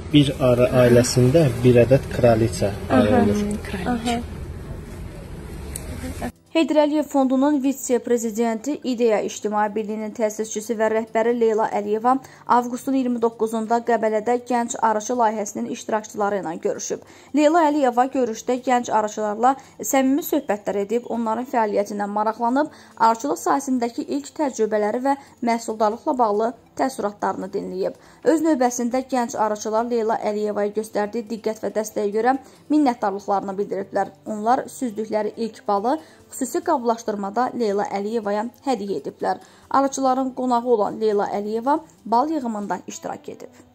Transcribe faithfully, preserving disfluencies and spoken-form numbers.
bir arı ailəsində bir ədəd kraliça arı olur. Kraliça. Heydər Əliyev Fondunun vitse-prezidenti, İdeya İctimai Birliyinin təsisçisi və rəhbəri Leyla Əliyeva avqustun iyirmi doqquzunda Qəbələdə gənc arıçı layihəsinin iştirakçıları ilə görüşüb. Leyla Əliyeva görüşdə gənc arıçılarla səmimi söhbətlər edib, onların fəaliyyətindən maraqlanıb, arıçılıq sahəsindəki ilk təcrübələri və məhsuldarlıqla bağlı təəssüratlarını dinləyib. Öz növbəsində gənc arıçılar Leyla Əliyevaya göstərdiyi diqqət və dəstəyə görə minnətdarlıqlarını bildiriblər. Onlar süzdükləri ilk balı xüsusi qablaşdırmada Leyla Əliyevaya hədiyyə ediblər. Arıçıların qonağı olan Leyla Əliyeva bal yığımında iştirak edib.